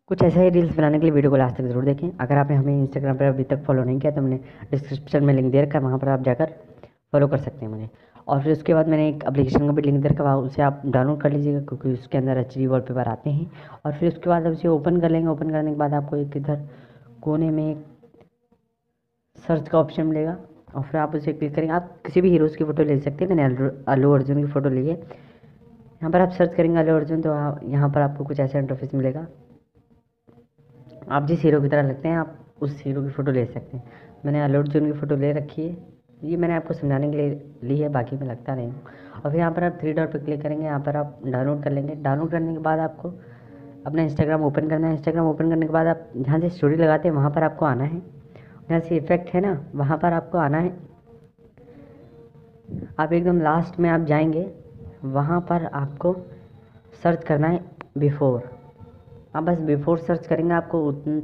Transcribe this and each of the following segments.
कुछ ऐसा ही रील्स बनाने के लिए वीडियो को लास्ट तक जरूर देखें। अगर आपने हमें इंस्टाग्राम पर अभी तक फॉलो नहीं किया तो हमने डिस्क्रिप्शन में लिंक दे रखा है, वहाँ पर आप जाकर फॉलो कर सकते हैं मुझे। और फिर उसके बाद मैंने एक एप्लीकेशन का भी लिंक दे रखा है, उसे आप डाउनलोड कर लीजिएगा क्योंकि उसके अंदर HD वॉलपेपर आते हैं। और फिर उसके बाद आप उसे ओपन कर लेंगे। ओपन करने के बाद आपको एक इधर कोने में एक सर्च का ऑप्शन मिलेगा और फिर आप उसे क्लिक करेंगे। आप किसी भी हीरोज़ की फ़ोटो ले सकते हैं। मैंने अल्लू अर्जुन की फ़ोटो ली है। यहाँ पर आप सर्च करेंगे अल्लू अर्जुन तो यहाँ पर आपको कुछ ऐसा इंटरफेस मिलेगा। आप जिस हीरो की तरह लगते हैं आप उस हीरो की फ़ोटो ले सकते हैं। मैंने अल्लू अर्जुन की फ़ोटो ले रखी है। ये मैंने आपको समझाने के लिए ली है, बाकी मैं लगता नहीं हूँ। और फिर यहाँ पर आप 3 डॉट पर क्लिक करेंगे। यहाँ पर आप डाउनलोड कर लेंगे। डाउनलोड करने के बाद आपको अपना इंस्टाग्राम ओपन करना है। इंस्टाग्राम ओपन करने के बाद आप जहाँ से स्टोरी लगाते हैं वहाँ पर आपको आना है। जहाँ से इफेक्ट है ना वहाँ पर आपको आना है। आप एकदम लास्ट में आप जाएंगे, वहाँ पर आपको सर्च करना है बिफोर। आप बस बिफोर सर्च करेंगे, आपको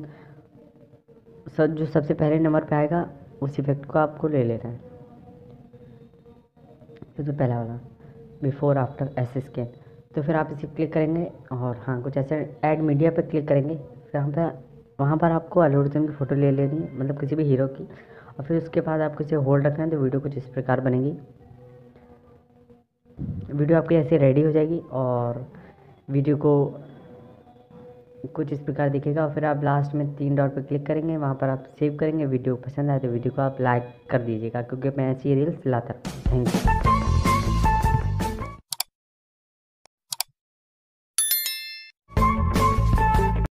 जो सबसे पहले नंबर पे आएगा उस इफेक्ट को आपको ले लेना है। सबसे पहला वाला बिफोर आफ्टर ऐसे स्कैन। तो फिर आप इसे क्लिक करेंगे और हाँ कुछ ऐसे ऐड मीडिया पे क्लिक करेंगे। फिर वहाँ पर आपको अल्लू अर्जुन की फ़ोटो ले लेनी है, मतलब किसी भी हीरो की। और फिर उसके बाद आपको इसे होल्ड रखना है तो वीडियो कुछ इस प्रकार बनेगी। वीडियो आपकी ऐसे रेडी हो जाएगी और वीडियो को कुछ इस प्रकार दिखेगा। और फिर आप लास्ट में 3 डॉट पर क्लिक करेंगे, वहाँ पर आप सेव करेंगे। वीडियो पसंद आए तो वीडियो को आप लाइक कर दीजिएगा क्योंकि मैं ऐसी रील्स लाता रहता हूँ। Thank you.